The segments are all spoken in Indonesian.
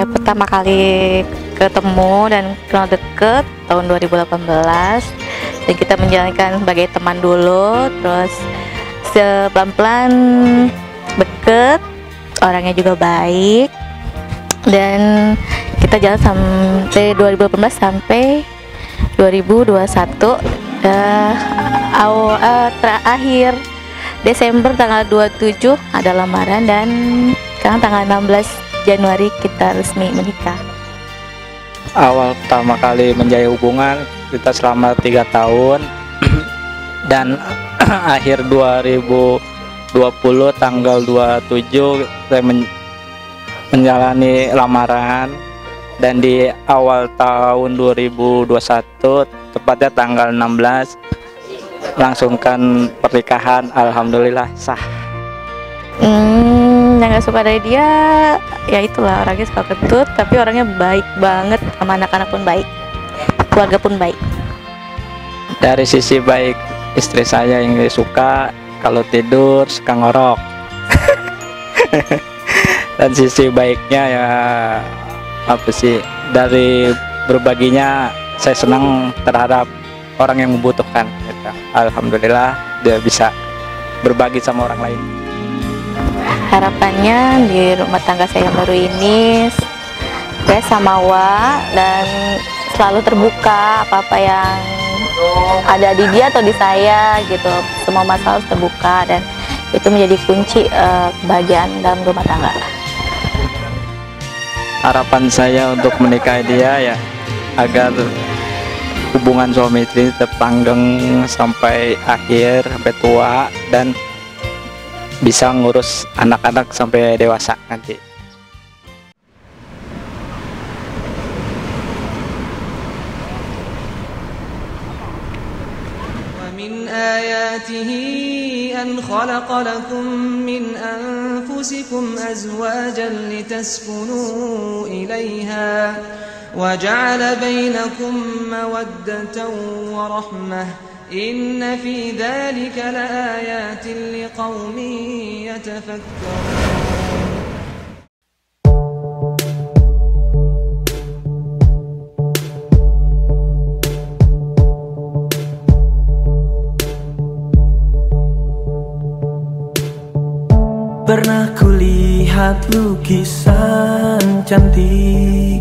saya pertama kali ketemu dan kenal deket tahun 2018, dan kita menjalankan sebagai teman dulu, terus pelan-pelan deket, orangnya juga baik, dan kita jalan sampai 2018 sampai 2021. Terakhir Desember tanggal 27 ada lamaran, dan sekarang tanggal 16 Januari kita resmi menikah. Awal pertama kali menjalin hubungan kita selama 3 tahun dan akhir 2020 tanggal 27 saya menjalani lamaran, dan di awal tahun 2021 tepatnya tanggal 16 langsungkan pernikahan. Alhamdulillah sah. Yang gak suka dari dia ya itulah, orangnya suka kentut, tapi orangnya baik banget, sama anak-anak pun baik, keluarga pun baik. Dari sisi baik, istri saya yang suka kalau tidur suka ngorok. Dan sisi baiknya ya apa sih, dari berbaginya saya senang terhadap orang yang membutuhkan gitu. Alhamdulillah dia bisa berbagi sama orang lain. Harapannya di rumah tangga saya yang baru ini, saya sama Wa dan selalu terbuka, apa-apa yang ada di dia atau di saya gitu, semua masalah harus terbuka, dan itu menjadi kunci kebahagiaan dalam rumah tangga. Harapan saya untuk menikahi dia ya agar hubungan suami istri tetap langgeng sampai akhir, sampai tua, dan bisa ngurus anak-anak sampai dewasa nanti. ومن آياته أن خلق لكم من أنفسكم أزواجا لتسكنوا إليها وجعل بينكم مودة ورحمة إن في ذلك لآيات لقوم يتفكرون. Pernah kulihat lukisan cantik,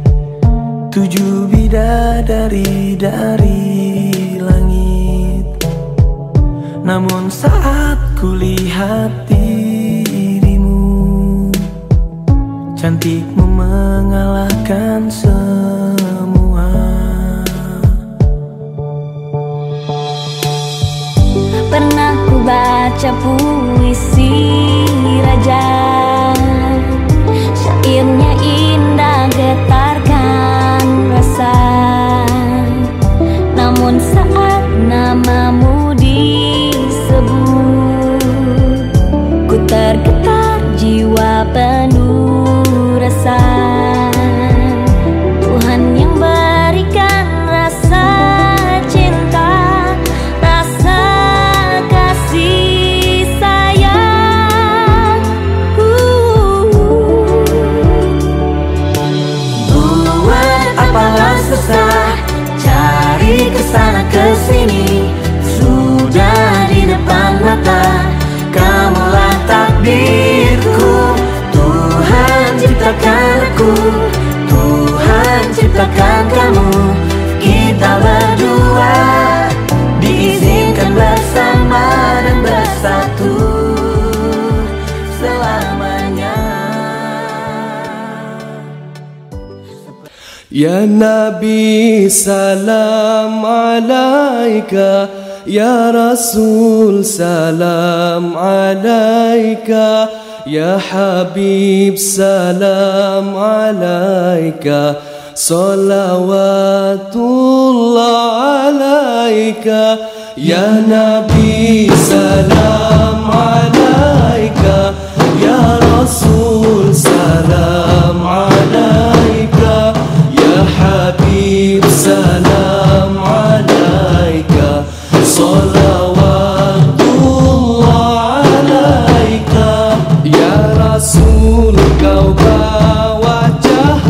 7 bidadari dari langit. Namun saat kulihat dirimu, cantikmu mengalahkan semua. Pernah ku baca puisi raja, syairnya indah getarkan rasa. Namun saat namamu disebut, ku tergetar jiwa penuh rasa. Tuhan yang berikan rasa cinta, rasa kasih sayang. Buat apalah susah cari kesana kesini, sudah di depan mata, kamulah takdirku. Tuhan ciptakan aku, Tuhan ciptakan kamu, kita berdua diizinkan bersama dan bersatu selamanya. Ya Nabi salam alaika, Ya Rasul salam alaika, Ya Habib salam alaika, salawatullah alaika. Ya Nabi salam alaika, Ya Rasul salam alaika, Ya Habib salam alaika, salawatullah alaika. Ya Rasul kau bawa wajah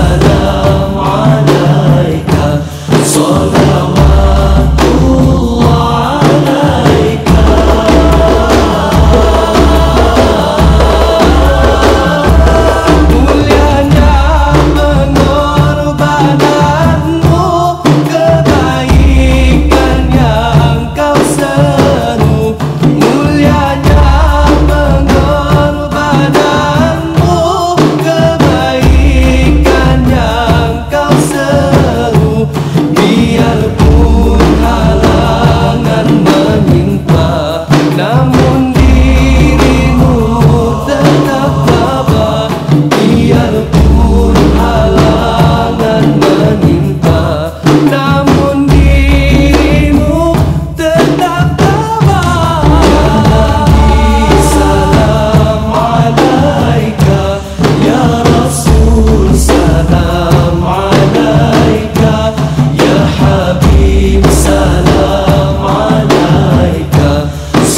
salam alaika salawatullah alaika. Mulianya pengorbananmu, kebaikan yang kau seru. Mulianya pengorbananmu, kebaikan yang kau seru. Biarpun halangan menimpa, namun dirimu tetap tabah. Biarpun halangan menimpa, namun dirimu tetap tabah. Salam alaika ya Rasul, salam alaika ya Habib, salam alaika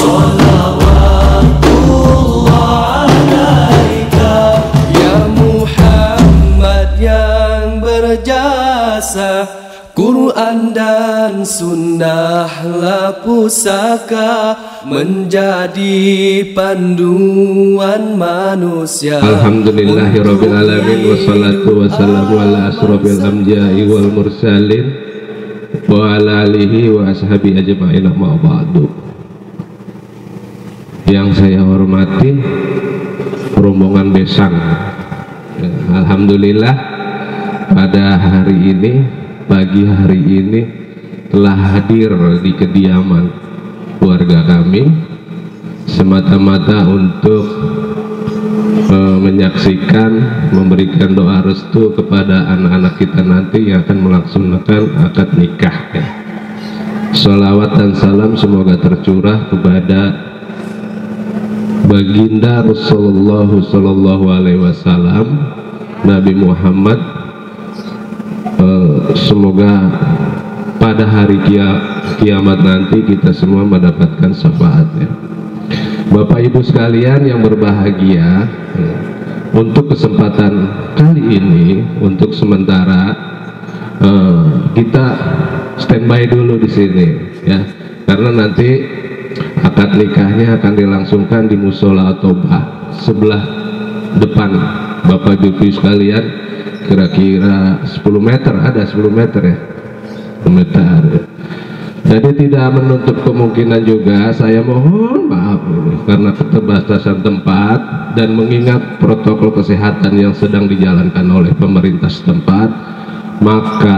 salawatullah alaika. Ya Muhammad yang berjasa, Quran dan sunnahlah pusaka, menjadi panduan manusia. Alhamdulillahirabbil alamin, wassalatu wassalamu ala asrofil anbiya'i wal mursalin wa ala alihi wa ashabi ajma'in, amma ba'du. Yang saya hormati rombongan Besang, alhamdulillah pada hari ini, pagi hari ini telah hadir di kediaman keluarga kami semata-mata untuk menyaksikan, memberikan doa restu kepada anak-anak kita nanti yang akan melaksanakan akad nikah ya. Sholawat dan salam semoga tercurah kepada baginda Rasulullah sallallahu alaihi wasallam, Nabi Muhammad. Semoga pada hari kiamat nanti kita semua mendapatkan syafaatnya. Bapak Ibu sekalian yang berbahagia, untuk kesempatan kali ini, untuk sementara kita standby dulu di sini ya, karena nanti akad nikahnya akan dilangsungkan di musola Tobah sebelah depan. Bapak Ibu sekalian, kira-kira 10 meter, ada 10 meter ya, 10 meter. Jadi tidak menutup kemungkinan juga, saya mohon maaf karena keterbatasan tempat dan mengingat protokol kesehatan yang sedang dijalankan oleh pemerintah setempat, maka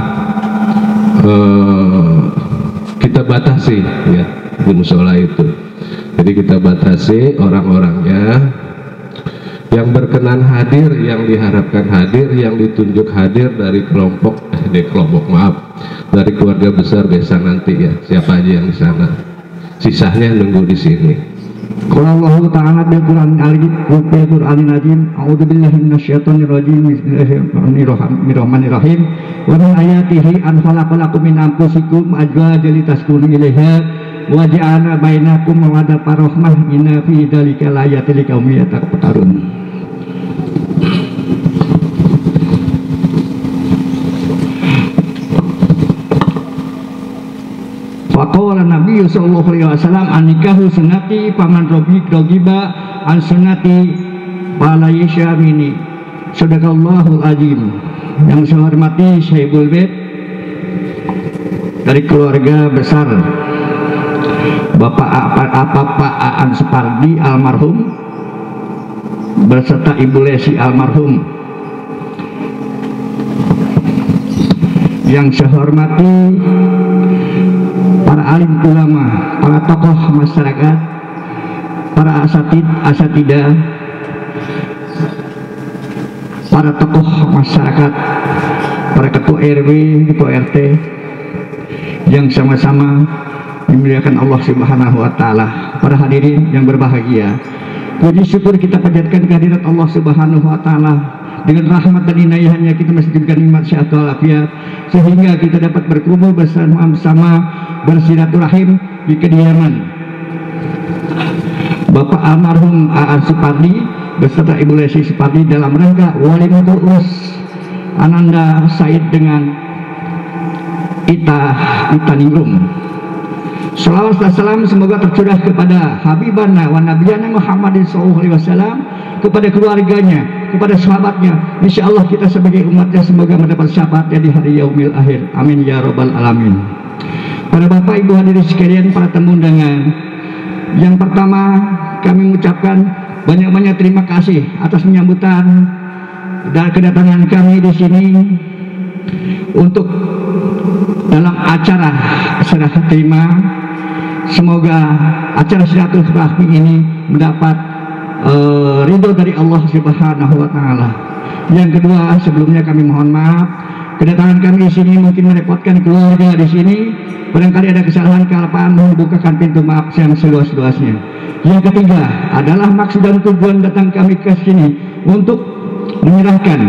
kita batasi ya di musola itu. Jadi kita batasi orang-orangnya. Yang berkenan hadir, yang diharapkan hadir, yang ditunjuk hadir dari dari keluarga besar Besang nanti ya, siapa aja yang di sana. Sisanya nunggu di sini. Qala Allah Ta'ala bil Qur'anil Azim, a'udzubillahi minasyaitonir rajim, bismillahirrahmanirrahim. Wa min ayatihi an khalaqalakum min anfusikum azwajan litaskunu ilaiha wa ja'ala bainakum mawaddah warahmah, inna fi dzalika laayatil liqaumin yatafakkarun. Faqala Nabi sallallahu alaihi wasallam, an-nikahu sunnati faman rogiba an sunnati fala yashamini. Sadaqallahul azim. Yang saya hormati Syaibul Bait dari keluarga besar Bapak Aan Supardi almarhum beserta Ibu Lesi almarhum. Yang saya hormati para alim ulama, para tokoh masyarakat, para asatidah, para tokoh masyarakat, para ketua RW, ketua RT yang sama-sama dimuliakan Allah Subhanahu wa Ta'ala. Para hadirin yang berbahagia, puji syukur kita panjatkan kehadirat Allah Subhanahu wa Ta'ala. Dengan rahmat dan inayahnya kita masih diberikan nikmat sehat walafiat, sehingga kita dapat berkumpul bersama-sama bersilaturahim di kediaman Bapak almarhum Aan Supardi beserta Ibu Lesi Supardi dalam rangka walimatul urs Ananda Said dengan Ita Ningrum. Salawat dan salam semoga tercurah kepada Habibana wa Nabiyana Muhammadin SAW, kepada keluarganya, kepada sahabatnya. Insya Allah kita sebagai umatnya semoga mendapat syafaatnya di hari yaumil akhir. Amin ya robbal alamin. Para bapak ibu hadirin sekalian, para tamu undangan, yang pertama kami mengucapkan banyak-banyak terima kasih atas penyambutan dan kedatangan kami di sini untuk dalam acara serah terima. Semoga acara silaturahmi ini mendapat ridho dari Allah Subhanahu wa Ta'ala. Yang kedua, sebelumnya kami mohon maaf, kedatangan kami di sini mungkin merepotkan keluarga di sini. Barangkali ada kesalahan, kelupaan, mohon bukakan pintu maaf yang seluas-luasnya. Yang ketiga adalah maksud dan tujuan datang kami ke sini untuk menyerahkan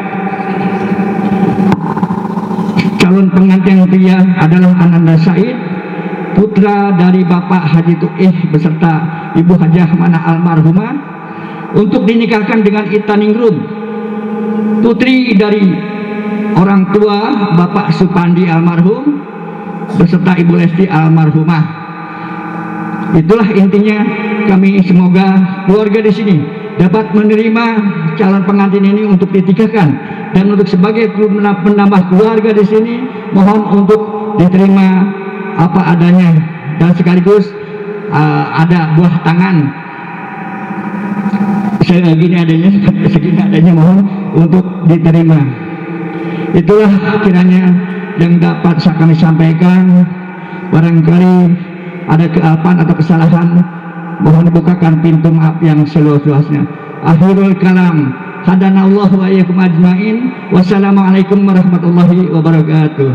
calon pengantin pria adalah Ananda Said, putra dari Bapak Haji Tuih beserta Ibu Hajah Manah almarhumah, untuk dinikahkan dengan Ita Ningrum, putri dari orang tua Bapak Supandi almarhum beserta Ibu Lesti almarhumah. Itulah intinya, kami semoga keluarga di sini dapat menerima calon pengantin ini untuk dinikahkan, dan untuk sebagai penambah keluarga di sini mohon untuk diterima apa adanya, dan sekaligus ada buah tangan segini adanya mohon untuk diterima. Itulah kiranya yang dapat kami sampaikan. Barangkali ada kealpan atau kesalahan, mohon dibukakan pintu maaf yang seluas-luasnya. Akhirul kalam, hadanallahu wa iyyakum ajmain. Wassalamualaikum warahmatullahi wabarakatuh.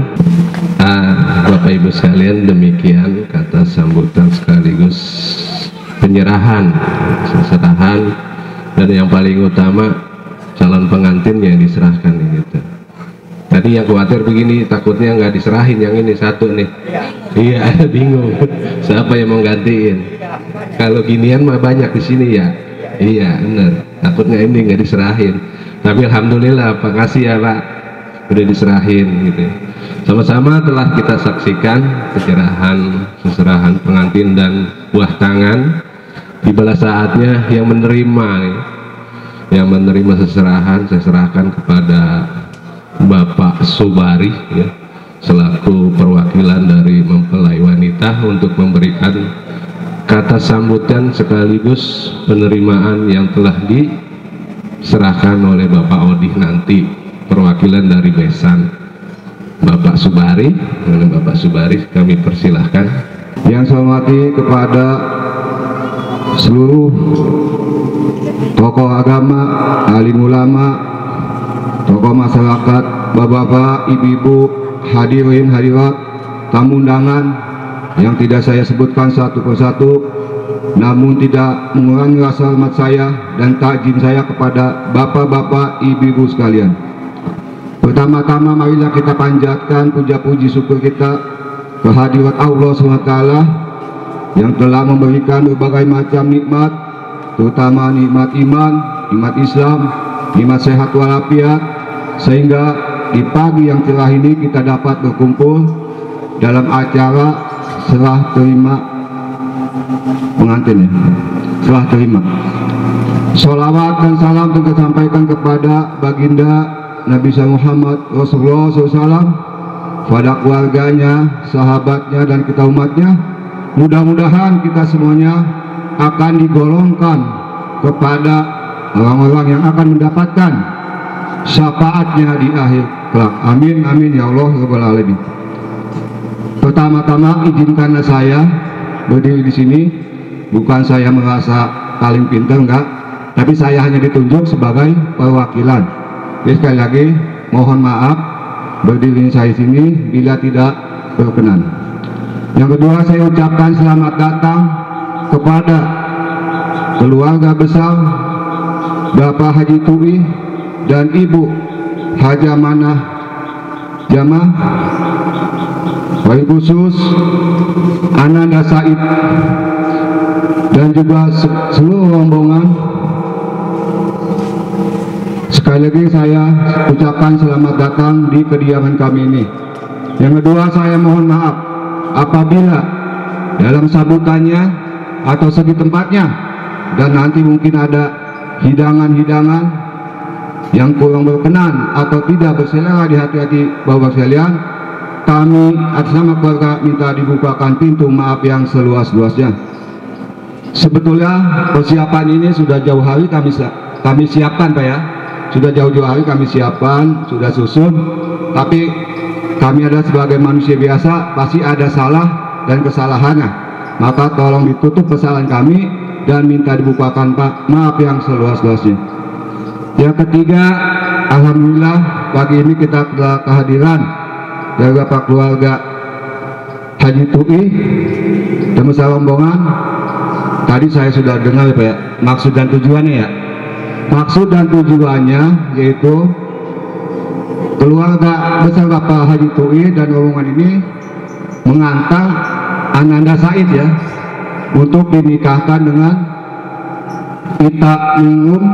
Bapak Ibu sekalian, demikian kata sambutan sekaligus penyerahan, seserahan, dan yang paling utama calon pengantin yang diserahkan gitu. Tadi yang khawatir begini, takutnya nggak diserahin yang ini satu nih. Iya, bingung siapa yang mau gantiin. Kalau ginian mah banyak di sini ya. Iya bener, takutnya ini nggak diserahin. Tapi alhamdulillah, Pak, kasih ya Pak, udah diserahin gitu. Sama-sama telah kita saksikan penyerahan, seserahan pengantin dan buah tangan. Tibalah saatnya yang menerima, yang menerima seserahan, saya serahkan kepada Bapak Subari ya, selaku perwakilan dari mempelai wanita untuk memberikan kata sambutan sekaligus penerimaan yang telah diserahkan oleh Bapak Odih nanti, perwakilan dari besan. Bapak Subari, oleh Bapak Subari kami persilahkan. Yang saya hormati kepada seluruh tokoh agama, alim ulama, tokoh masyarakat, bapak-bapak, ibu-ibu, hadirin hadirat, tamu undangan yang tidak saya sebutkan satu persatu, namun tidak mengurangi rasa hormat saya dan takjim saya kepada bapak-bapak, ibu-ibu sekalian. Pertama-tama marilah kita panjatkan puja-puji syukur kita kehadirat Allah SWT yang telah memberikan berbagai macam nikmat, terutama nikmat iman, nikmat Islam, nikmat sehat walafiat, sehingga di pagi yang cerah ini kita dapat berkumpul dalam acara serah terima pengantin ya. Serah terima. Sholawat dan salam kita sampaikan kepada baginda Nabi Muhammad Rasulullah SAW, pada keluarganya, sahabatnya, dan kita umatnya. Mudah-mudahan kita semuanya akan digolongkan kepada orang-orang yang akan mendapatkan syafaatnya di akhir kelak. Amin, amin ya Allah rabbal alamin. Pertama-tama izinkanlah saya berdiri di sini, bukan saya merasa paling pintar, enggak, tapi saya hanya ditunjuk sebagai perwakilan. Jadi sekali lagi mohon maaf berdiri saya di sini bila tidak berkenan. Yang kedua, saya ucapkan selamat datang kepada keluarga besar Bapak Haji Tuih dan Ibu Hajah Manah Jamaah, wabil khusus Ananda Said dan juga seluruh rombongan Sekali lagi saya ucapkan selamat datang di kediaman kami ini. Yang kedua, saya mohon maaf apabila dalam sambutannya atau segi tempatnya dan nanti mungkin ada hidangan-hidangan yang kurang berkenan atau tidak berselera di hati-hati bapak sekalian, kami atas nama keluarga minta dibukakan pintu maaf yang seluas-luasnya. Sebetulnya persiapan ini sudah jauh hari kami siapkan Pak ya. Sudah jauh-jauh hari kami siapkan, sudah susun, tapi kami adalah sebagai manusia biasa, pasti ada salah dan kesalahannya. Maka tolong ditutup kesalahan kami dan minta dibukakan Pak maaf yang seluas-luasnya. Yang ketiga, alhamdulillah pagi ini kita telah kehadiran dari Bapak keluarga Haji Tui dan bersama rombongan. Tadi saya sudah dengar Pak ya, maksud dan tujuannya ya. Maksud dan tujuannya yaitu keluarga besar Bapak Haji Tui dan rombongan ini mengantar Ananda Said ya untuk dinikahkan dengan Ita Mingum,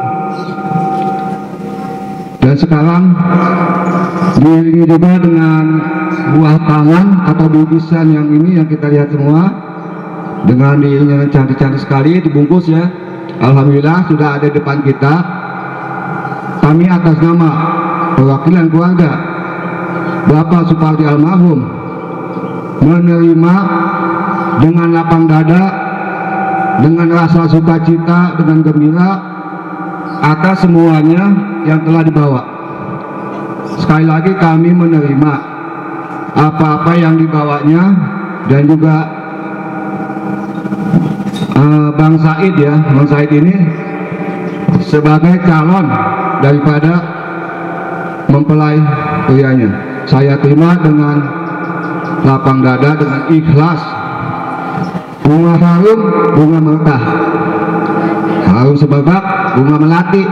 dan sekarang diiringi juga dengan buah tangan atau bingkisan yang ini yang kita lihat semua dengan diiringi cantik-cantik sekali dibungkus ya. Alhamdulillah sudah ada di depan kita. Kami atas nama perwakilan keluarga Bapak Supardi almarhum menerima dengan lapang dada, dengan rasa sukacita, dengan gembira atas semuanya yang telah dibawa. Sekali lagi kami menerima apa-apa yang dibawanya, dan juga Bang Said ya, Bang Said ini sebagai calon daripada mempelai prianya. Saya terima dengan lapang dada, dengan ikhlas. Bunga harum, bunga mekah, harum sebabak, bunga melati.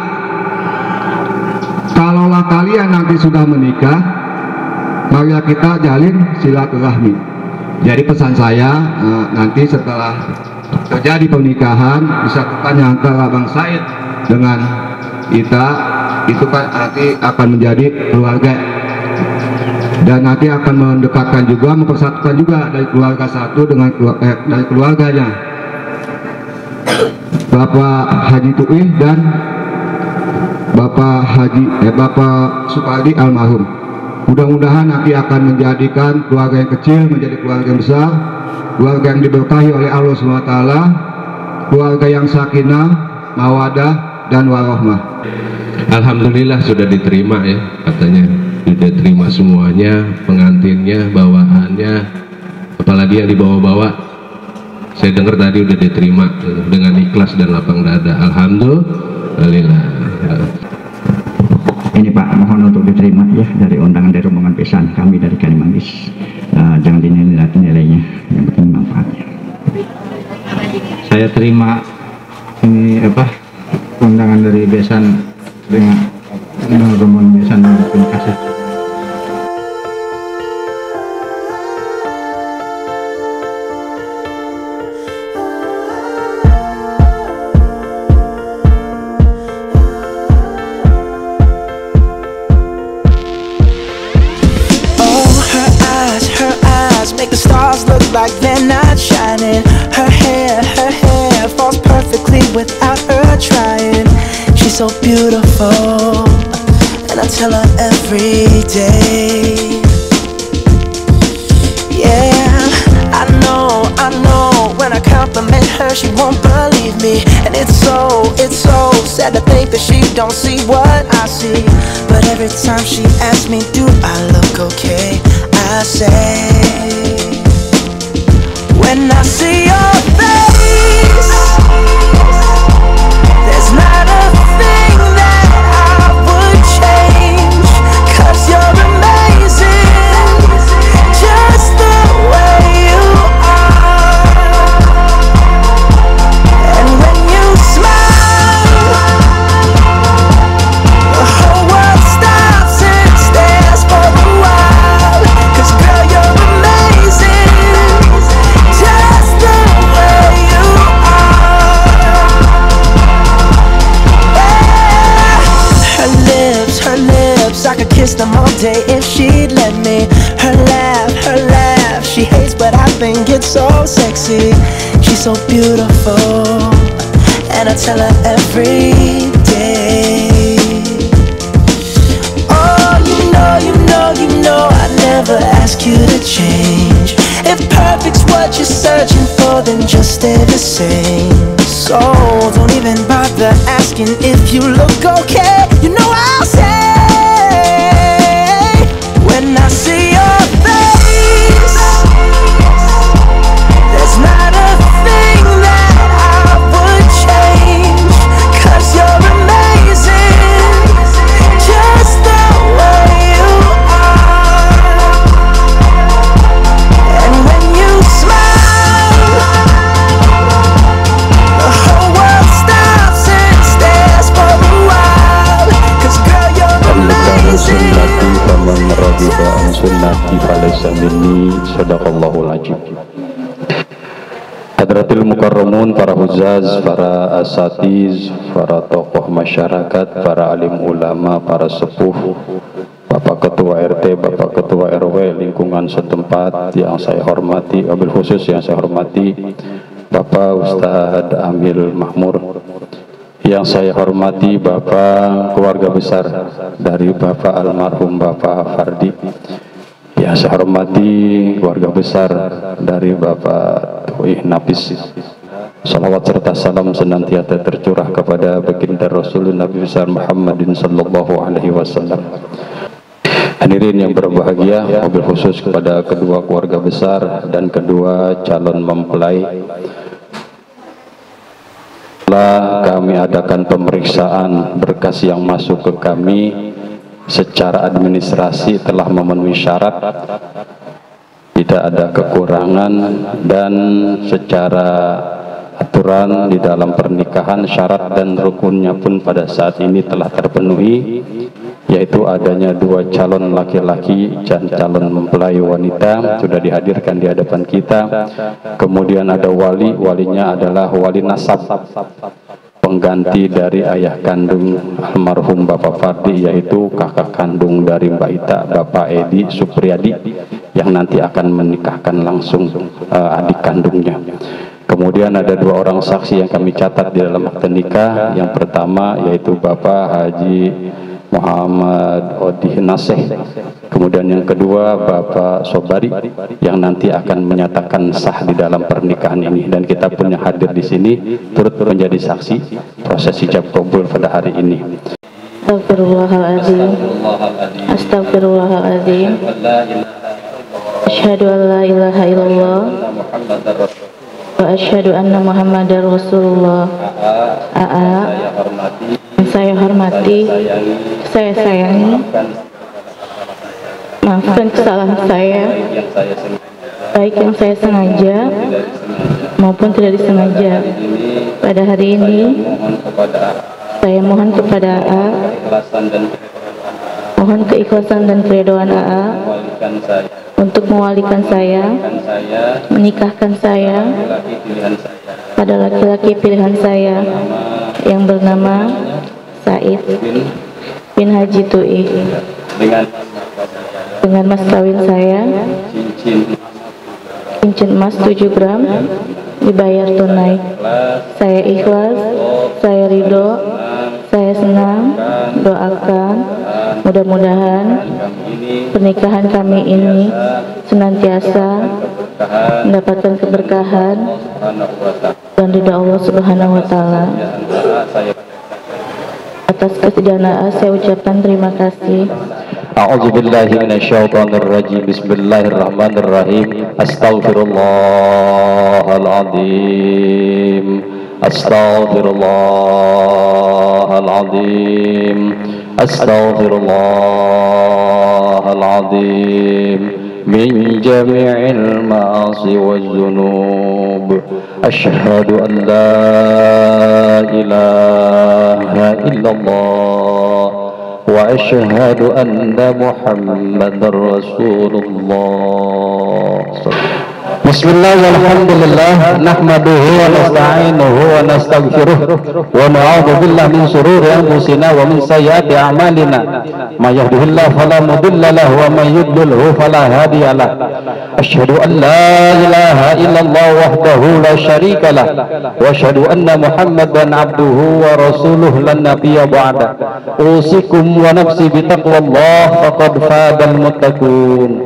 Kalaulah kalian nanti sudah menikah, mari kita jalin silaturahmi. Jadi pesan saya, nanti setelah terjadi pernikahan disatukan antara Bang Said dengan Ita, itu kan nanti akan menjadi keluarga, dan nanti akan mendekatkan juga, mempersatukan juga dari keluarga satu dengan dari keluarganya Bapak Haji Tui dan Bapak Supardi almarhum. Mudah-mudahan nanti akan menjadikan keluarga yang kecil menjadi keluarga yang besar, keluarga yang diberkahi oleh Allah SWT, keluarga yang sakinah, mawadah, dan warahmah. Alhamdulillah sudah diterima ya, katanya sudah terima semuanya, pengantinnya, bawaannya, apalagi yang dibawa-bawa. Saya dengar tadi udah diterima dengan ikhlas dan lapang dada. Alhamdulillah. Ini Pak, mohon untuk diterima ya dari undangan dari rombongan pesan kami dari Kalimanggis. Jangan dinilai nilainya, yang penting manfaatnya. Saya terima ini undangan dari besan dengan rombongan besan, terima kasih. Make the stars look like they're not shining. Her hair falls perfectly without her trying. She's so beautiful, and I tell her every day. Yeah, I know, when I compliment her she won't believe me. And it's so sad to think that she don't see what I see. But every time she asks me, do I look okay, I say, when I see your face, there's not a thing that I would change, 'cause you're amazing, just the way you are. And when you smile, the whole world stops and stares for a while, 'cause girl, you're amazing, just the way lips, I could kiss them all day if she'd let me. Her laugh, she hates but I think it's so sexy. She's so beautiful, and I tell her every day. Oh, you know I never ask you to change. If perfect's what you're searching for, then just stay the same. So don't even bother asking if you look okay. You know I'll say when I see your face, there's not a thing that I would change, 'cause you're amazing, just the way you are. And when you smile, the whole world stops and stares for a while, 'cause girl, you're amazing. Faman raghiba an sunnati falaysa minni, sadaqallahul azim. Hadratil mukarramun, para huzaz, para asatiz, para tokoh masyarakat, para alim ulama, para sepuh, Bapak Ketua RT, Bapak Ketua RW lingkungan setempat yang saya hormati, wabil khusus yang saya hormati Bapak Ustadz Amil Mahmur, yang saya hormati Bapak keluarga besar dari Bapak almarhum Bapak Fardi, yang saya hormati keluarga besar dari Bapak Tuih Nafis. Salawat serta salam senantiasa tercurah kepada baginda Rasul Nabi besar Muhammadin sallallahu alaihi wasallam. Hadirin yang berbahagia, wabil khusus kepada kedua keluarga besar dan kedua calon mempelai, telah kami adakan pemeriksaan berkas yang masuk ke kami secara administrasi telah memenuhi syarat, tidak ada kekurangan, dan secara aturan di dalam pernikahan syarat dan rukunnya pun pada saat ini telah terpenuhi, yaitu adanya 2 calon laki-laki dan calon mempelai wanita sudah dihadirkan di hadapan kita. Kemudian ada walinya adalah wali nasab, pengganti dari ayah kandung almarhum Bapak Fardi, yaitu kakak kandung dari Mbak Ita, Bapak Edi Supriyadi, yang nanti akan menikahkan langsung adik kandungnya. Kemudian ada 2 orang saksi yang kami catat di dalam akte nikah. Yang pertama yaitu Bapak Haji Muhammad Odih Naseh, kemudian yang kedua Bapak Sobari yang nanti akan menyatakan sah di dalam pernikahan ini, dan kita pun yang hadir di sini turut menjadi saksi proses ijab kabul pada hari ini. Astagfirullahaladzim, Astagfirullahaladzim. Asyhadu an la ilaha illallah wa asyhadu anna Muhammadar Rasulullah. Yang saya hormati, saya sayangi, maafkan kesalahan saya, baik yang saya sengaja maupun tidak disengaja. Pada hari ini saya mohon kepada AA, mohon keikhlasan dan keridhaan AA untuk mewalikan saya, menikahkan saya pada laki-laki pilihan saya yang bernama Said bin Haji Tuih, dengan mas kawin saya cincin emas 7 gram dibayar tunai. Saya ikhlas, saya ridho, saya senang. Doakan mudah-mudahan pernikahan kami ini senantiasa mendapatkan keberkahan dan ridha Allah Subhanahu wa Ta'ala. Atas kesediaan saya ucapkan terima kasih. A'udzubillahi minasyaitonirrajim. Bismillahirrahmanirrahim. Astaghfirullahaladzim, Astaghfirullahaladzim, Astaghfirullahaladzim min jami'il ma'asi waz-zunub. Asyhadu an la ilaha illallah wa asyhadu anna Muhammadar Rasulullah. Bismillah walhamdulillah nahmaduhu wa nasta'inuhu wa nastaghfiruh wa na'udzu billahi min shururi anfusina wa min sayyiati a'malina may yahdihillahu fala mudilla lahu wa may yudlilhu fala hadiya lahu asyhadu an la ilaha illallah wahdahu la syarika lah wa asyhadu anna muhammadan abduhu wa rasuluh lan nabiyya ba'da usikum wa nafsi bi taqwallah faqad fadal muttaqun.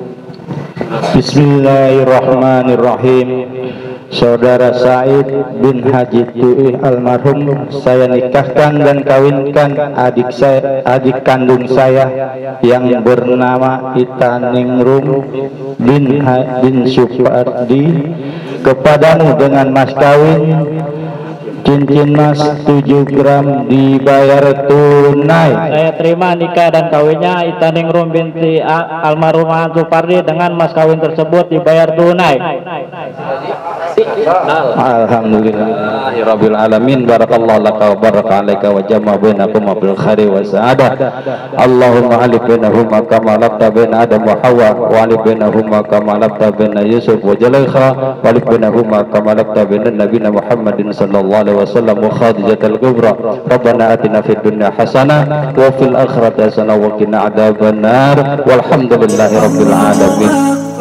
Bismillahirrahmanirrahim. Saudara Said bin Haji Tuih almarhum saya nikahkan dan kawinkan adik kandung saya yang bernama Itaningrum bin Supardi kepadamu dengan mas kawin cincin mas 7 gram dibayar tunai. Saya terima nikah dan kawinnya Itaningrum binti almarhumah Supardi dengan mas kawin tersebut dibayar tunai. Alhamdulillahirabbil alamin. Barakallahu laka wa baraka alaika wa jama'a bainakum bil khairi wa sa'adah. Allahumma alif bainahuma kama alafta baina Adam wa Hawa wa alif bainahuma kama alafta baina Yusuf wa Zulaikha wa alif bainahuma kama alafta baina nabiyina Muhammadin sallallahu alaihi wasallam wa Khadijatul Kubra. Rabbana atina fid dunya hasanah wa fil akhirati hasanah wa qina adzabannar. Walhamdulillahirabbil alamin.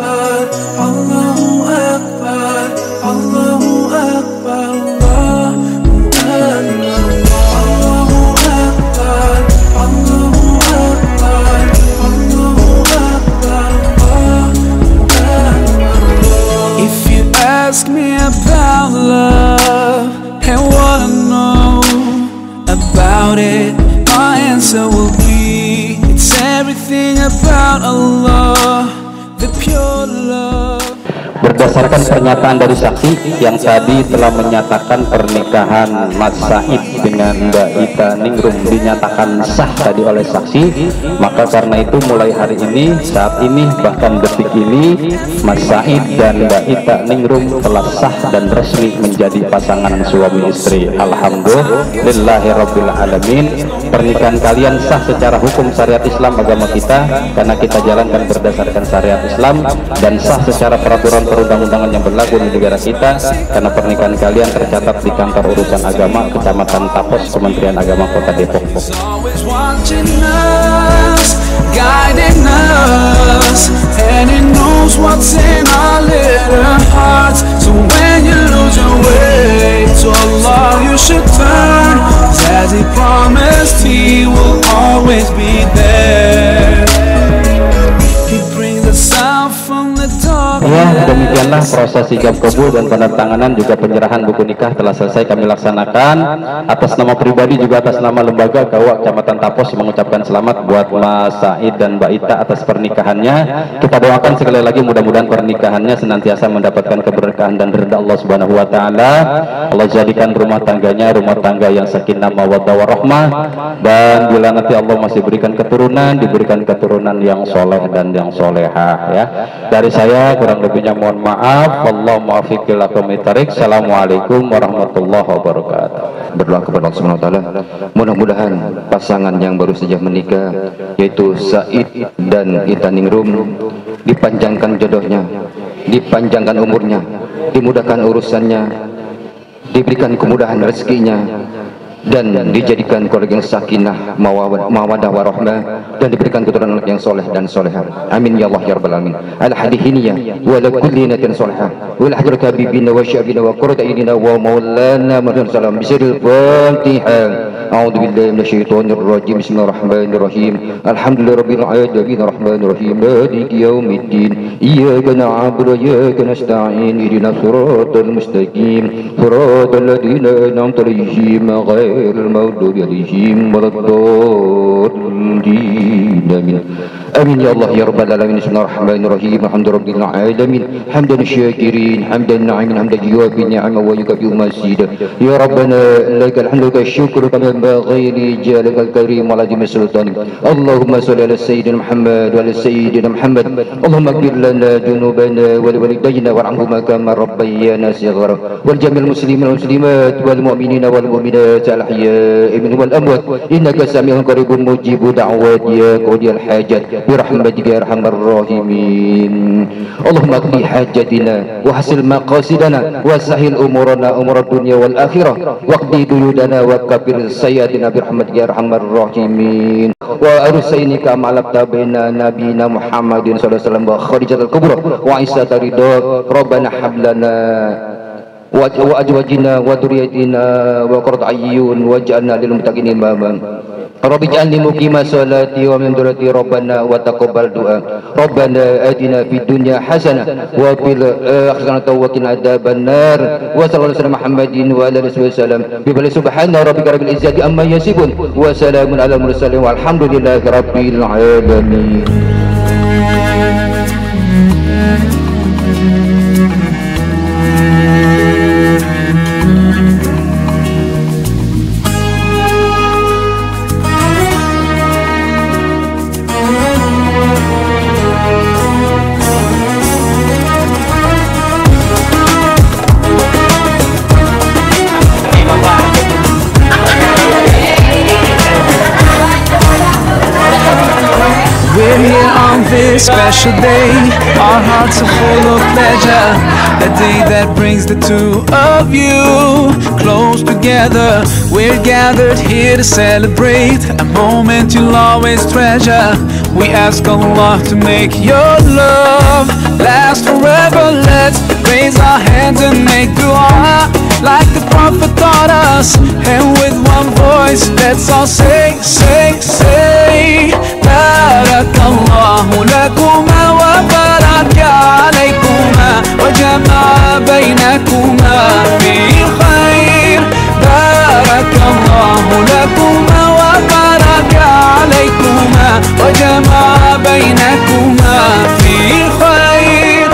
Ask me about love and what I know about it. My answer will be it's everything about Allah, the pure love. Berdasarkan pernyataan dari saksi yang tadi telah menyatakan pernikahan Mas Said dengan Mbak Itaningrum dinyatakan sah tadi oleh saksi, maka karena itu mulai hari ini, saat ini, bahkan detik ini, Mas Said dan Mbak Itaningrum telah sah dan resmi menjadi pasangan suami istri. Alhamdulillahirabbil alamin. Pernikahan kalian sah secara hukum syariat Islam agama kita, karena kita jalankan berdasarkan syariat Islam, dan sah secara peraturan perundang-undangan yang berlaku di negara kita, karena pernikahan kalian tercatat di kantor urusan agama Kecamatan Tapos, Kementerian Agama Kota Depok. Ya, demikianlah proses ijab kabul dan penandatanganan juga penyerahan buku nikah telah selesai kami laksanakan. Atas nama pribadi juga atas nama lembaga KUA Kecamatan Tapos mengucapkan selamat buat Mas Said dan Mbak Ita atas pernikahannya. Kita doakan sekali lagi mudah-mudahan pernikahannya senantiasa mendapatkan keberkahan dan ridha Allah Subhanahu wa taala. Allah jadikan rumah tangganya rumah tangga yang sakinah mawaddah warahmah, dan bila nanti Allah masih berikan keturunan, diberikan keturunan yang soleh dan yang solehah ya. Dari saya kurang lebihnya mohon maaf. Wallahu muwaffiq ila aqwamit thoriq. Assalamualaikum warahmatullahi wabarakatuh. Berdoa kepada Allah Subhanahu wa taala, mudah-mudahan pasangan yang baru saja menikah yaitu Said dan Itaningrum dipanjangkan jodohnya, dipanjangkan umurnya, dimudahkan urusannya, diberikan kemudahan rezekinya, dan dijadikan keluarga yang sakinah mawaddah warahmah, dan diberikan keturunan yang soleh dan solehah. Amin ya Allah ya rabbal alamin. Al hadithiniya wa la kulli natin solehah wal hadrat habibina wa syabina wa qurrata ayunina wa maulana Muhammad sallam bisiril Fatihah. A'udzu billahi minasyaitonir rajim. Bismillahirrahmanirrahim. Alhamdulillahirabbil alamin arrahmanir rahim maliki yaumiddin. Iyyaka na'budu wa iyyaka nasta'in. Ihdinas siratal mustaqim. Siratal ladzina an'amta 'alaihim غير المغضوب عليهم ولا الضالين آمين. آمين يا الله يا رب العالمين. بسم الله الرحمن الرحيم. الحمد لله رب العالمين حمدا الشاكرين حمدا الناعمين حمدا يوافي النعم ويكافئ مزيدا. يا ربنا لك الحمد لك الشكر كما ينبغي لجلالك الكريم وعظيم سلطانك. اللهم صل على سيدنا محمد وعلى سيدنا محمد. اللهم اغفر لنا ذنوبنا ولوالدينا وارحمهما كما ربيانا صغارا ولجميع المسلمين والمسلمات والمؤمنين والمؤمنات الأحياء منهم والأموات إنك سميع قريب مجيب دعوات يا قاضي الحاجات برحمتك يا أرحم الراحمين. اللهم اقضي حاجتنا وحسن مقاصدنا وسهل أمورنا أمور الدنيا والآخرة واقضي ديوننا وكبر سيئاتنا برحمتك يا أرحم الراحمين. وأرسلني كما علقت بين نبينا محمد صلى الله عليه وسلم وخديجة الكبرى وعائشة رضاك ربنا هب لنا وأزواجنا وذريتنا وقرة أعين واجعلنا للمتقين إماما. رب اجعلني مقيم صلاتي ومن ذريتي ربنا وتقبل دعاء. ربنا آتنا في الدنيا حسنة وفي الآخرة وقنا عذاب النار. وصلى الله على محمد وعلى آله وسلم. سبحان ربك رب العزة عما يصفون وسلام على المرسلين والحمد لله رب العالمين. We're here on this special day, our hearts are full of pleasure. The day that brings the two of you close together. We're gathered here to celebrate a moment you'll always treasure. We ask Allah to make your love last forever. Let's raise our hands and make dua like the Prophet taught us. And with one voice, let's all say, say, say, Barakallahu lakuma wa baraka alaykuma wa jama'a baynakuma fi khair. Barakallahu lakuma wa baraka alaykuma wa jama'a baynakuma fi khair.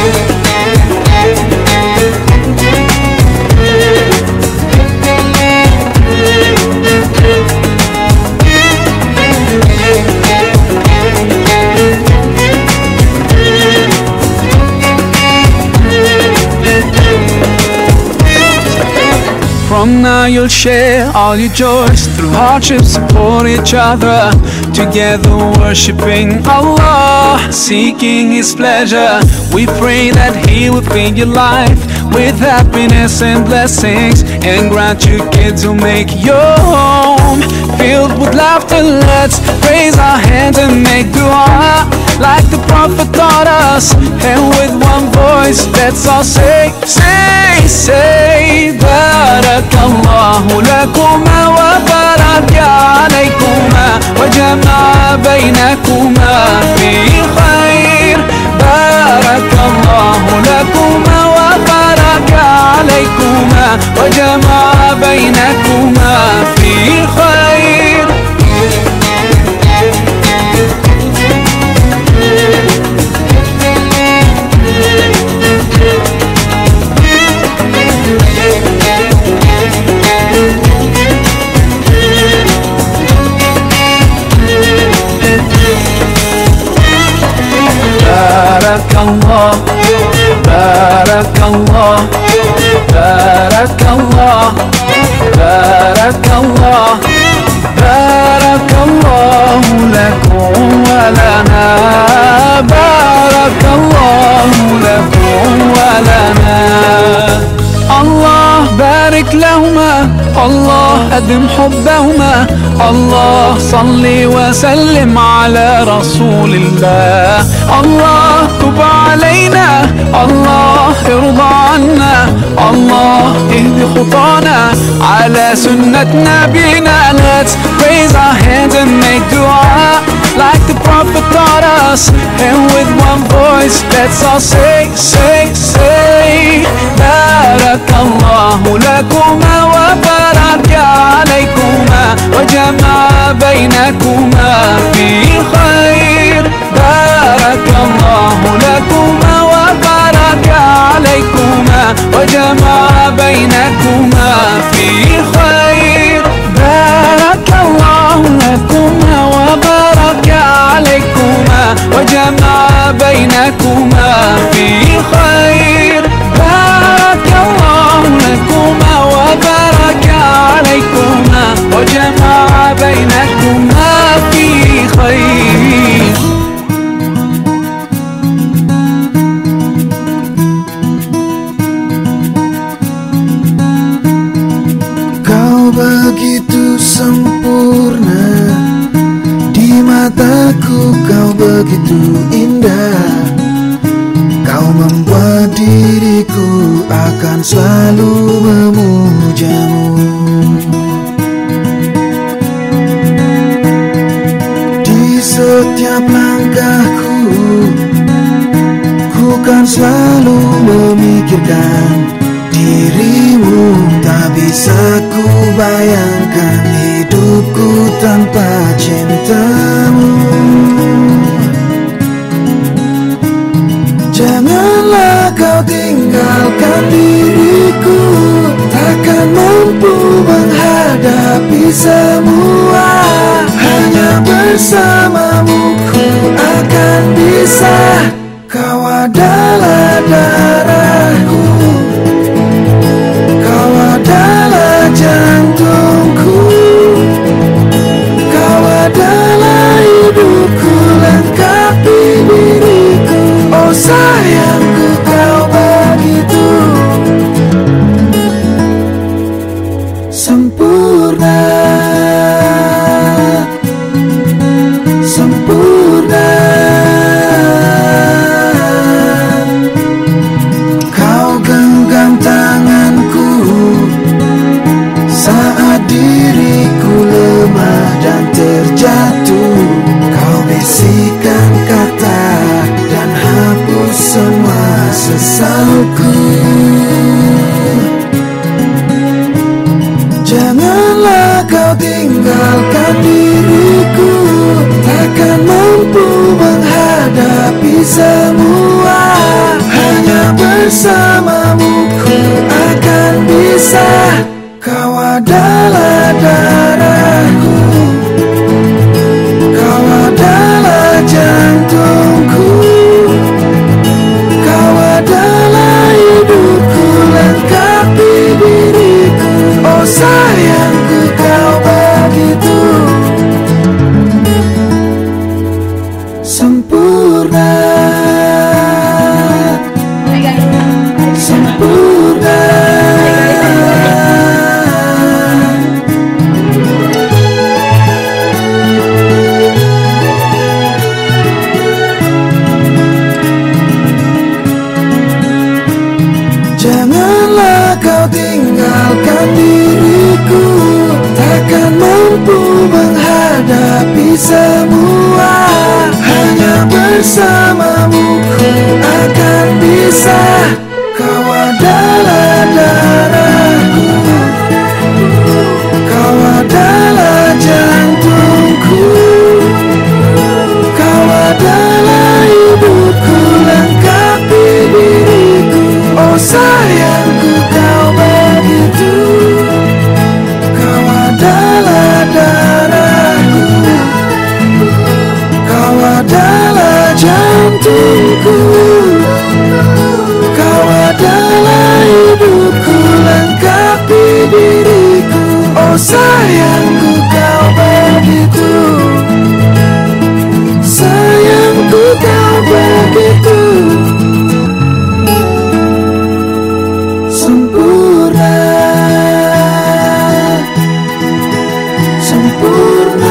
From now you'll share all your joys, through hardships support each other, together worshiping Allah, seeking His pleasure. We pray that He will fill your life with happiness and blessings, and grant you kids who make your home filled with laughter. Let's raise our hands and make dua like the Prophet taught us, and with one voice let's all say, say, say, Barakallahu lakuma wa baraka alaykuma wa jama'a baynakuma fi khair. Barakallahu lakuma wa baraka alaykuma wa jama'a baynakuma fi khair. Barakallah, Barakallah, Barakallah, Barakallah, Barakallahu lakum wa lana, Barakallahu lakum wa lana. Allah barik lahuma, Allah adim hubbahuma, Allah salli wa sallim ala rasulillah. Allah tub alayna, Allah irda anna, Allah ihdi khutana ala sunnat nabina. Let's raise our hands and make dua like the Prophet taught us, and with one voice let's all say, say, say, Barakallahu lakuma wa baraka alaykuma wa jama'a baynakuma fi khair. Barakallahu lakuma wa baraka alaykuma wa jama'a baynakuma fi khair. Barakallahu lakuma wa baraka alaykuma wa jama'a baynakuma fi khair. Barakallahu lakuma wa baraka alaykuma wa jama'a baynakuma fi khair. kau begitu indah. Kau membuat diriku akan selalu memujamu. Di setiap langkahku, ku kan selalu memikirkan dirimu. Tak bisa ku bayangkan hidupku tanpa cintamu. Janganlah kau tinggalkan diriku, takkan mampu menghadapi semua. Hanya bersamamu ku akan bisa. Kau adalah darahku, kau adalah jantungku, kau adalah hidupku, lengkapi diriku. Oh sayangku, kau begitu sempurna, sempurna. Kau genggam tanganku saat diriku lemah dan terjatuh. Kau bisikkan kata dan hapus semua sesalku. Janganlah kau tinggalkan diriku, takkan mampu menghadapi semua. Hanya bersamamu ku akan bisa. Kau adalah darahku, kau adalah jantungku, kau adalah hidupku, lengkapi diriku. Oh sayangku, kau begitu sempurna, sempurna. Janganlah kau tinggalkan diriku, takkan mampu menghadapi semua. Hanya bersamamu ku akan bisa. Kau adalah darahku, kau adalah jantungku, kau adalah hidupku, lengkapi diriku. Oh sayangku, kau begitu. Kau adalah darahku, kau adalah jantungku, kau adalah hidupku, lengkapi diriku. Oh sayangku, kau begitu. Sayangku, kau begitu sempurna, sempurna.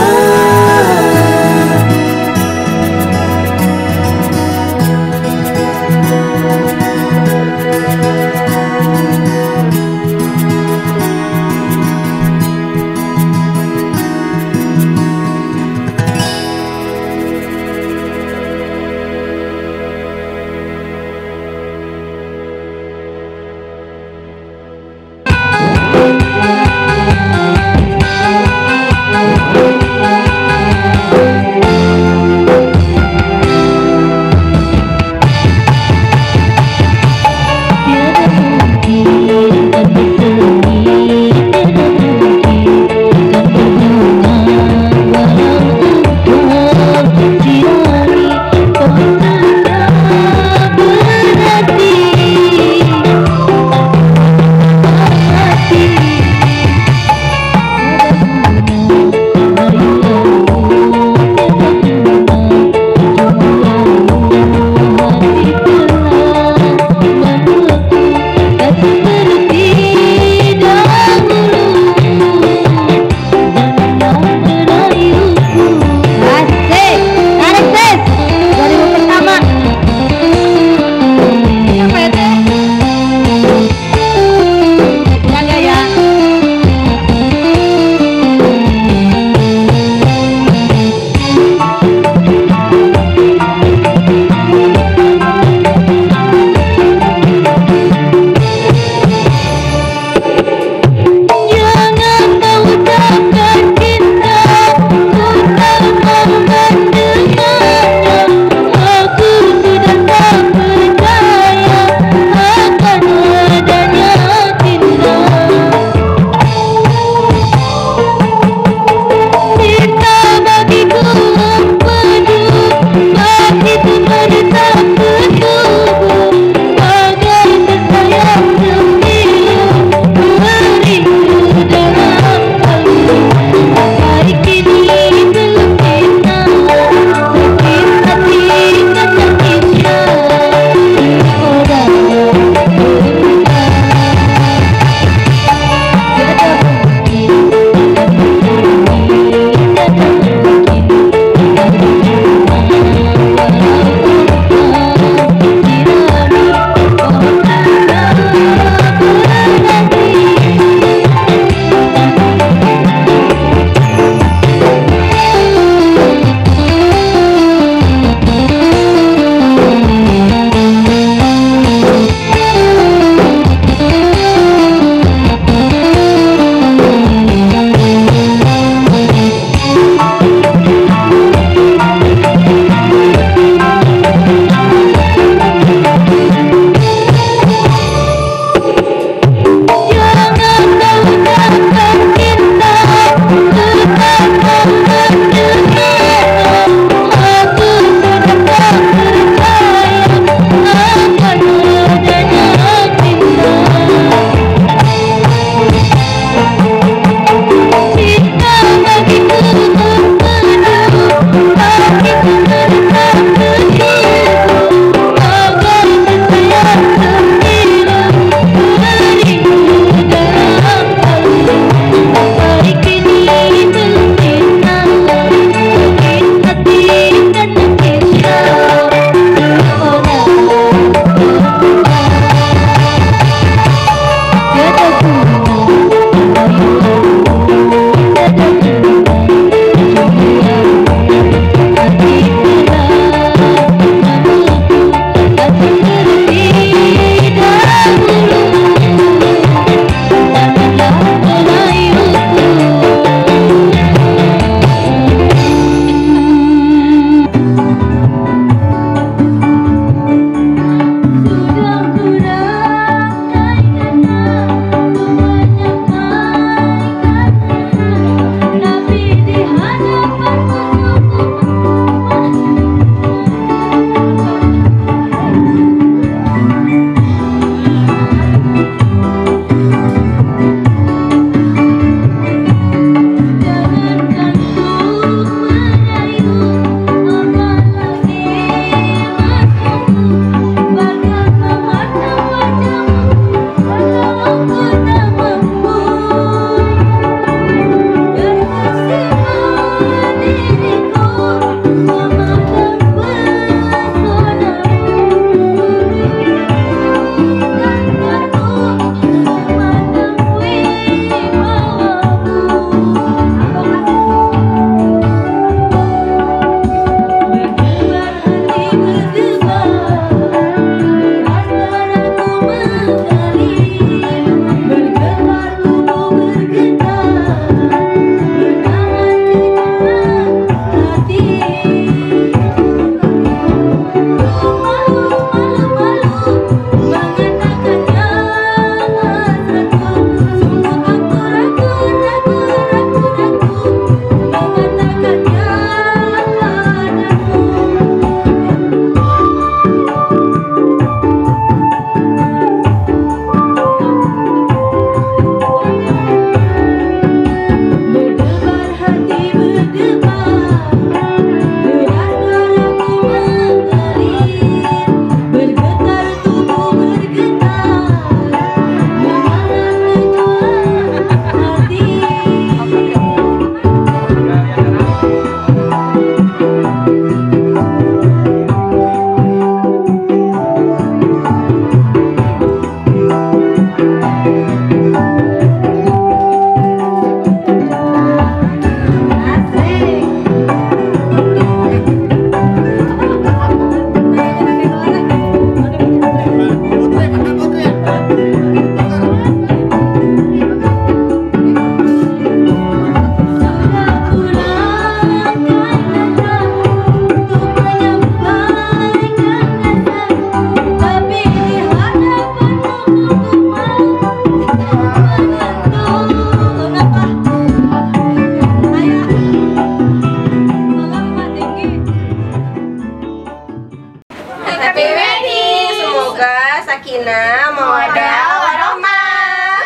sakinah, mawaddah, warahmah.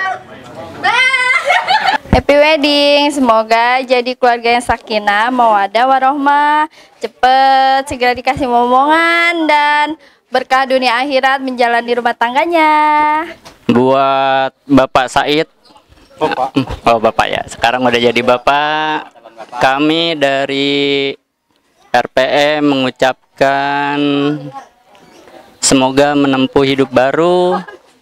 Happy wedding, semoga jadi keluarga yang sakinah, mawaddah, warahmah. Cepet segera dikasih momongan dan berkah dunia akhirat menjalani rumah tangganya. Buat Bapak Said. Oh Bapak ya, sekarang udah jadi Bapak. Kami dari RPM mengucapkan semoga menempuh hidup baru.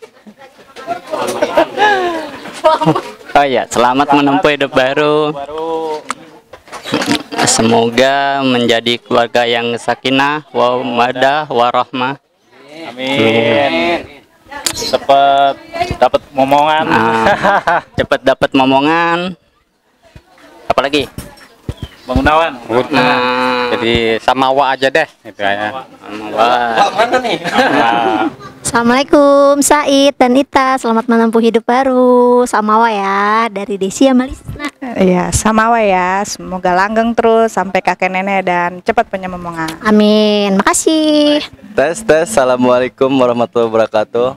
Oh ya, selamat menempuh hidup baru. Semoga menjadi keluarga yang sakinah, mawaddah, warahmah. Amin. Cepet dapat momongan. Cepet dapat momongan. Apalagi? Bangunawan. Jadi Samawa aja deh itu ya. Mana nih? Assalamualaikum Said dan Ita, selamat menempuh hidup baru. Samawa ya, dari Desi sama Lisna. Iya, Samawa ya, semoga langgeng terus sampai kakek nenek dan cepat punya momongan. Amin, makasih. Tes. Assalamualaikum warahmatullahi wabarakatuh.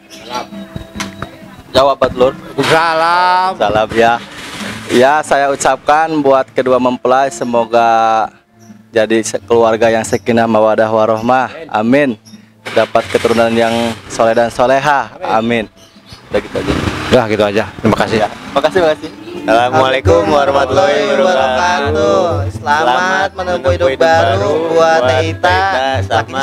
Jawab Lur. Salam ya. Ya, saya ucapkan buat kedua mempelai semoga jadi keluarga yang sakinah, mawaddah, warahmah. Amin. Dapat keturunan yang soleh dan soleha. Amin. Udah gitu aja. Udah gitu aja. Terima kasih ya. Makasih. Assalamualaikum warahmatullahi wabarakatuh. Selamat menempuh hidup baru buat Ita sama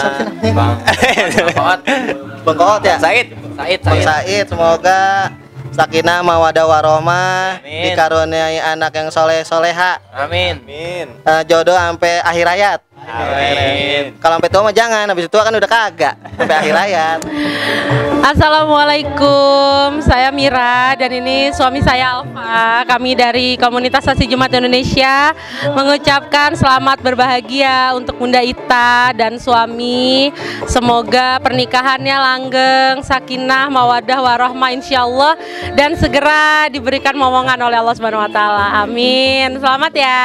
Bang Koot ya. Said. Semoga sakinah, mawaddah, warahmah, dikaruniai anak yang soleh soleha. Amin. Jodoh sampai akhir hayat. Amin. Kalau sampai tua mah jangan, habis itu kan udah kagak sampai akhir hayat. Assalamualaikum, saya Mira dan ini suami saya Alfa. Kami dari Komunitas Saksi Jumat Indonesia mengucapkan selamat berbahagia untuk Bunda Ita dan suami. Semoga pernikahannya langgeng, sakinah, mawaddah, warahmah insyaallah dan segera diberikan momongan oleh Allah Subhanahu wa taala. Amin. Selamat ya.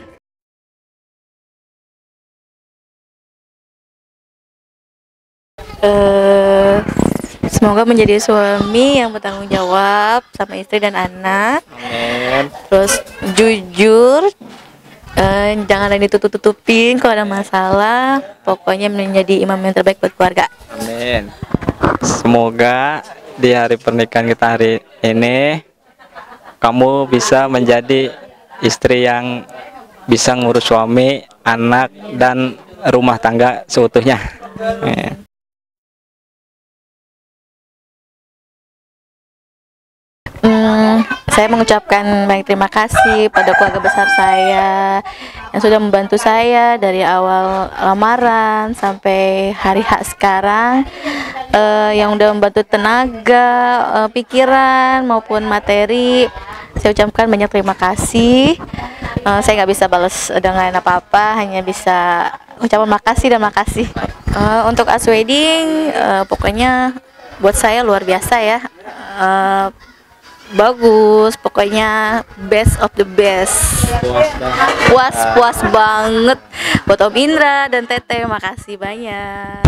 Semoga menjadi suami yang bertanggung jawab sama istri dan anak. Amin. Terus jujur, jangan ada ditutup-tutupin kalau ada masalah. Pokoknya menjadi imam yang terbaik buat keluarga. Amin. Semoga di hari pernikahan kita hari ini kamu bisa menjadi istri yang bisa ngurus suami, anak, dan rumah tangga seutuhnya. Amin. Saya mengucapkan banyak terima kasih pada keluarga besar saya yang sudah membantu saya dari awal lamaran sampai hari H sekarang, yang udah membantu tenaga, pikiran maupun materi. Saya ucapkan banyak terima kasih. Saya nggak bisa balas dengan apa-apa, hanya bisa ucapan makasih dan makasih. Untuk as wedding, pokoknya buat saya luar biasa ya. Bagus, pokoknya best of the best. Puas banget buat Om Indra dan Teteh, makasih banyak.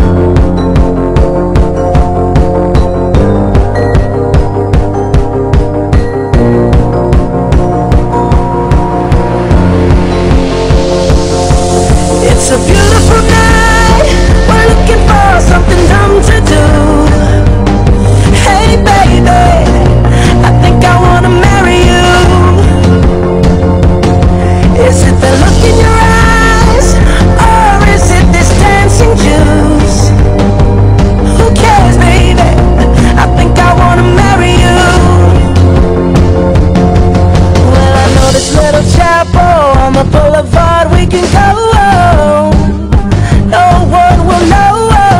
It's a beautiful night. We're looking for something dumb to do. Hey baby, I think I wanna marry you. Is it the look in your eyes, or is it this dancing juice? Who cares, baby? I think I wanna marry you. Well, I know this little chapel on the boulevard we can go. No one will know.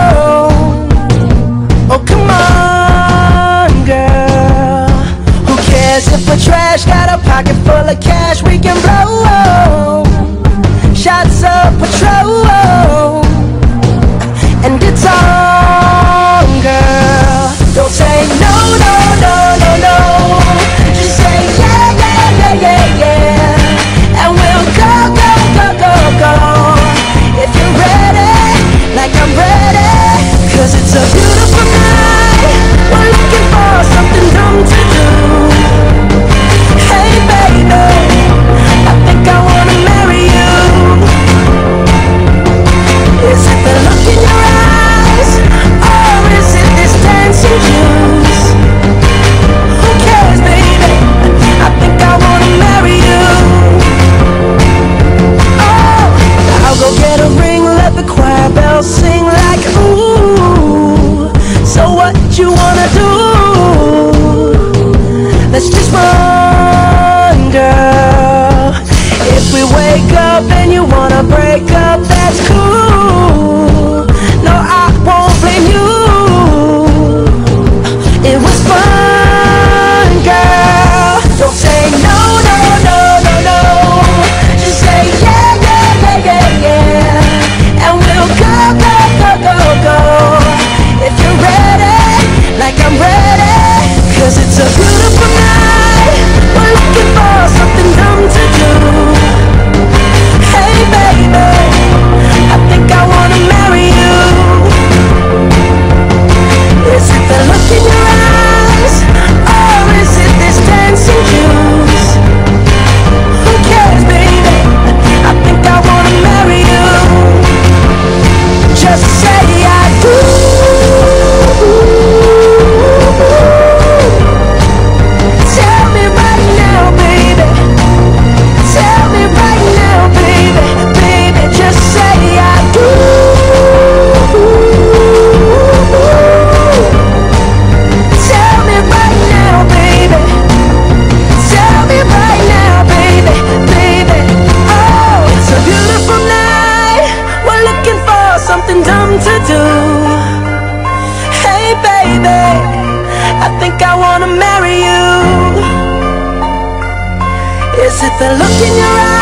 Oh, come on, girl. Who cares if we're trash? Got a pocket full of cash we can blow. Shots of Patrol, and it's on, girl. Don't say no, no, no, no, no. Just say yeah, yeah, yeah, yeah, yeah. And we'll go, go, go, go, go. If you're ready, like I'm ready. 'Cause it's a beautiful night. think I wanna marry you? Is it the look in your eyes?